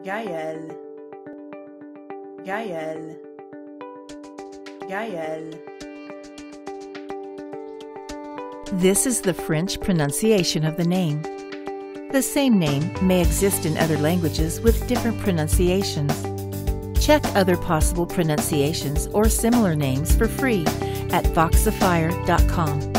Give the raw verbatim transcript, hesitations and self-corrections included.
Gaelle, Gaelle, Gaelle. This is the French pronunciation of the name. The same name may exist in other languages with different pronunciations. Check other possible pronunciations or similar names for free at voxifier dot com.